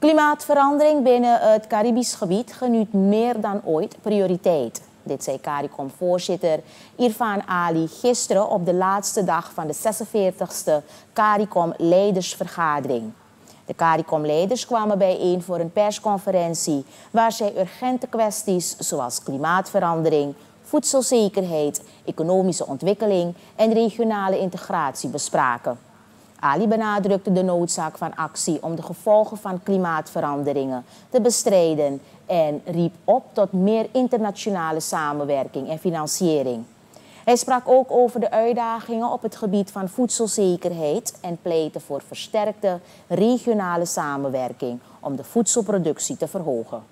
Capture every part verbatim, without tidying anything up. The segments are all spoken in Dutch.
Klimaatverandering binnen het Caribisch gebied geniet meer dan ooit prioriteit. Dit zei CARICOM-voorzitter Irfaan Ali gisteren op de laatste dag van de zesenveertigste CARICOM-leidersvergadering. De CARICOM-leiders kwamen bijeen voor een persconferentie waar zij urgente kwesties zoals klimaatverandering, voedselzekerheid, economische ontwikkeling en regionale integratie bespraken. Ali benadrukte de noodzaak van actie om de gevolgen van klimaatveranderingen te bestrijden en riep op tot meer internationale samenwerking en financiering. Hij sprak ook over de uitdagingen op het gebied van voedselzekerheid en pleitte voor versterkte regionale samenwerking om de voedselproductie te verhogen.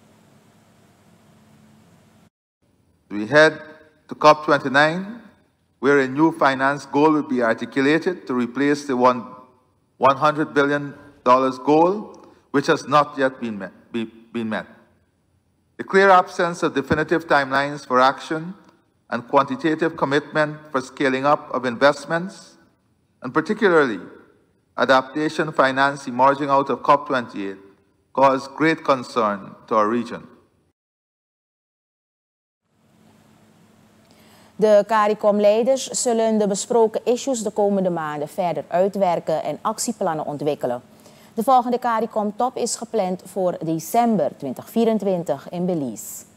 We head to COP twenty-nine, where a new finance goal will be articulated to replace the one hundred billion dollars goal, which has not yet been met, be, been met. The clear absence of definitive timelines for action and quantitative commitment for scaling up of investments, and particularly adaptation finance emerging out of COP twenty-eight, cause great concern to our region. De CARICOM-leiders zullen de besproken issues de komende maanden verder uitwerken en actieplannen ontwikkelen. De volgende CARICOM-top is gepland voor december tweeduizend vierentwintig in Belize.